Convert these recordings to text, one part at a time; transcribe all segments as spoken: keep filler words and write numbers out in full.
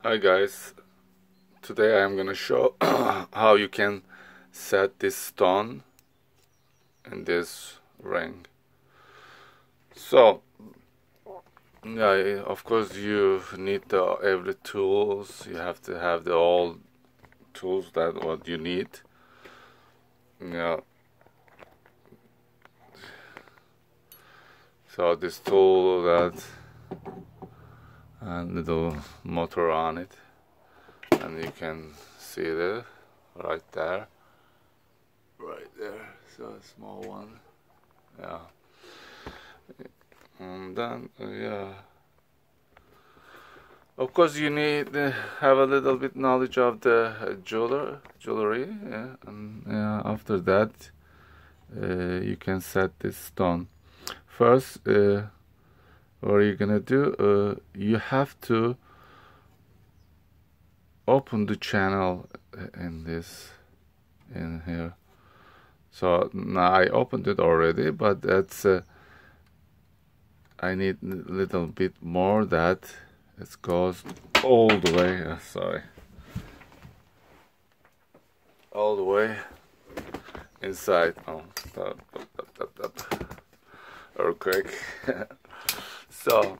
Hi guys, today I'm gonna show how you can set this stone in this ring. So yeah, of course you need the every tools. You have to have the all tools that what you need. Yeah. So this tool that and little motor on it, and you can see it right there, right there. So a small one, yeah. And then uh, yeah, of course you need to have a little bit knowledge of the uh, jeweler jewelry, yeah. And yeah, after that uh, you can set this stone. First, uh, what are you gonna do? Uh, you have to open the channel in this in here. So now I opened it already, but that's uh, I need a little bit more that it goes all the way. Uh, sorry, all the way inside. Oh, stop, stop, stop, stop. Earthquake. So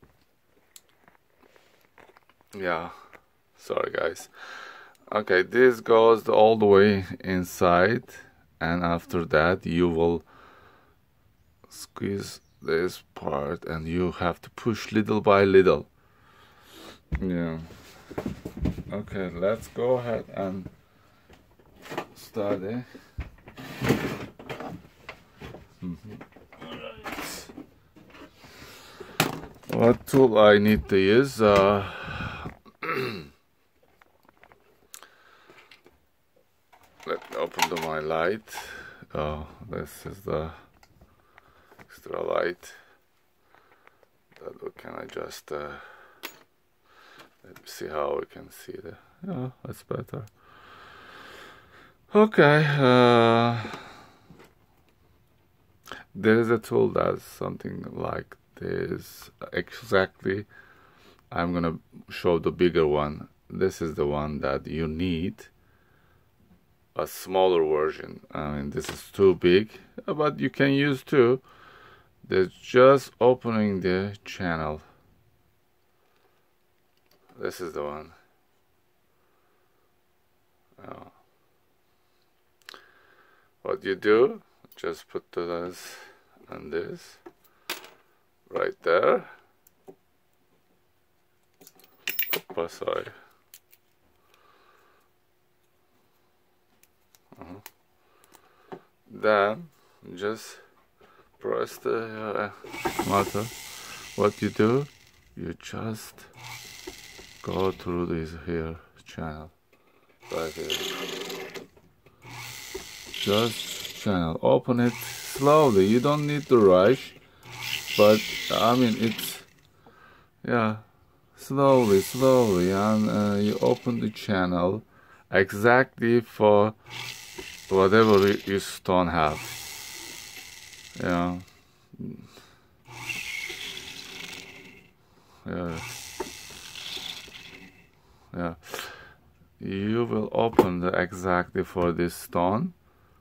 yeah, sorry guys. Okay, this goes all the way inside, and after that you will squeeze this part and you have to push little by little. Yeah. Okay, let's go ahead and start it. Mm-hmm. Alright. What tool I need to use? Uh, let me open the, my light. Oh, this is the extra light that we can adjust. Uh, let me see how we can see the. Yeah, that's better. Okay. Uh, there is a tool that's something like this. Exactly. I'm gonna show the bigger one. This is the one that you need. A smaller version. I mean, this is too big, but you can use two. There's just opening the channel. This is the one. Oh. What you do, just put this and this right there. Oh, sorry. Uh-huh. Then just press the uh, motor. What you do, you just go through this here channel right here. Just channel, open it slowly. You don't need to rush, but I mean it's yeah, slowly, slowly, and uh, you open the channel exactly for whatever you stone have. Yeah. Yeah. Yeah. You will open the exactly for this stone.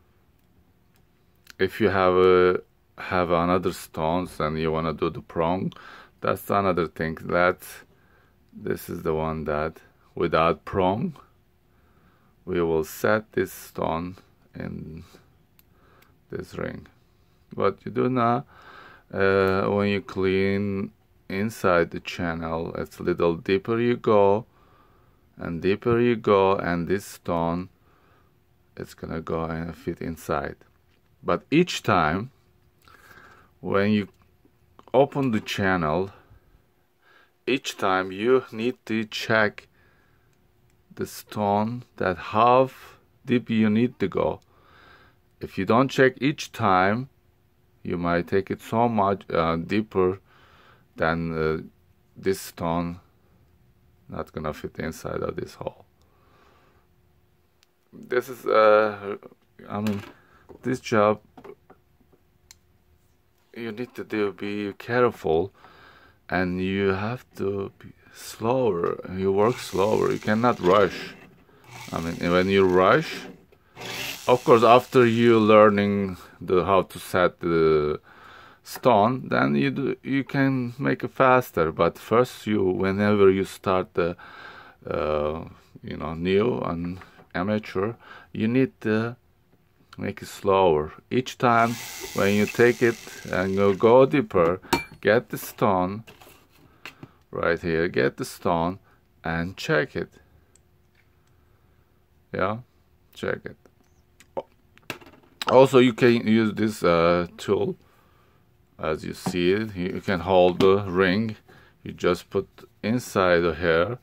If you have a have another stones and you wanna do the prong, that's another thing. That this is the one that without prong, we will set this stone in this ring. What you do now, uh, when you clean inside the channel, it's a little deeper you go, and deeper you go, and this stone, it's gonna go and fit inside. But each time, when you open the channel, each time you need to check the stone that how deep you need to go. If you don't check each time, you might take it so much uh, deeper than uh, this stone not gonna fit inside of this hole. This is uh, I mean, this job you need to do be careful and you have to be slower. You work slower. You cannot rush. I mean, when you rush, of course, after you learning the how to set the stone, then you do, you can make it faster. But first, you whenever you start the uh, you know new and amateur, you need to make it slower. Each time when you take it and you go deeper, get the stone right here, get the stone and check it. Yeah, check it. Also, you can use this uh, tool. As you see it, you can hold the ring. You just put inside the hair.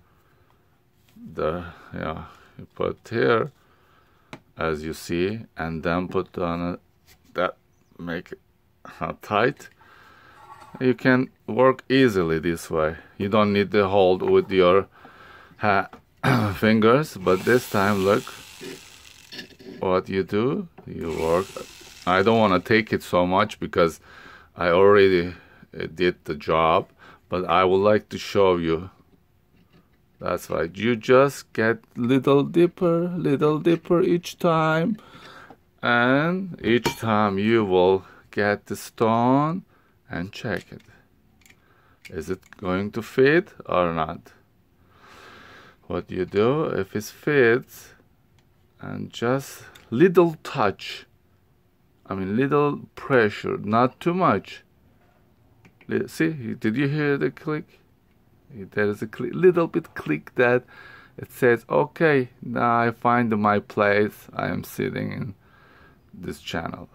The yeah, you put here, as you see, and then put on a, that, make it uh, tight. You can work easily this way. You don't need to hold with your ha fingers, but this time, look what you do. You work. I don't want to take it so much because I already did the job, but I would like to show you. That's right. You just get little deeper, little deeper each time, and each time you will get the stone and check it. Is it going to fit or not? What you do, if it fits, and just little touch, I mean little pressure, not too much. See, did you hear the click? There is a click, little bit click that it says, okay, now I find my place. I am sitting in this channel.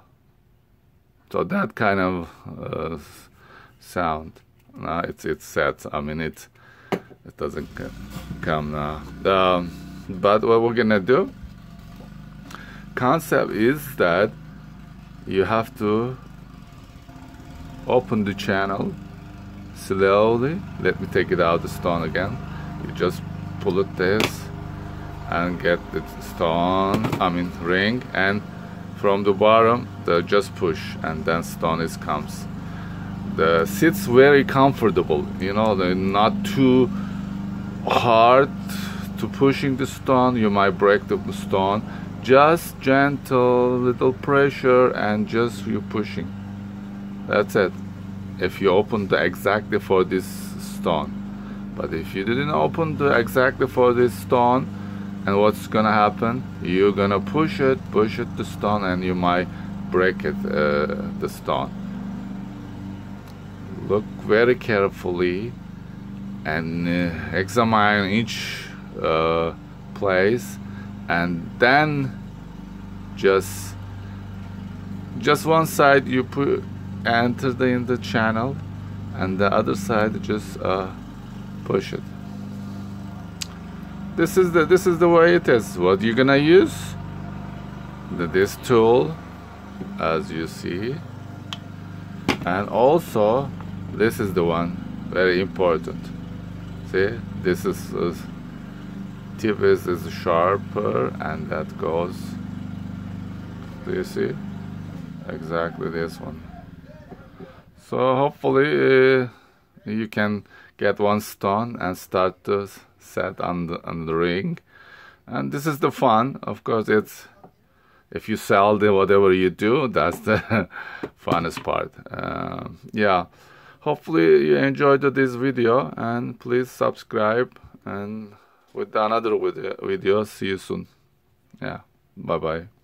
So that kind of uh, sound. Now it's it's set. I mean it it doesn't come now. Um, but what we're gonna do? Concept is that you have to open the channel slowly. Let me take it out the stone again. You just pull it this and get the stone, I mean ring, and from the bottom the just push and then stone is comes. The sits very comfortable, you know, they're not too hard to pushing the stone. You might break the stone. Just gentle little pressure and just you pushing. That's it. If you open the exactly for this stone, but if you didn't open the exactly for this stone, and what's gonna happen, you're gonna push it push it the stone and you might break it, uh, the stone. Look very carefully and uh, examine each uh, place, and then just just one side you put enter the in the channel, and the other side just uh, push it. This is the this is the way it is. What you're gonna use? The, this tool, as you see, and also this is the one very important. See, this is uh, tip is is sharper, and that goes. Do you see? Exactly this one. So hopefully uh, you can get one stone and start to set on the, on the ring. And this is the fun. Of course, it's if you sell the whatever you do, that's the funnest part. Uh, yeah. Hopefully you enjoyed this video, and please subscribe, and with another video, see you soon. Yeah. Bye bye.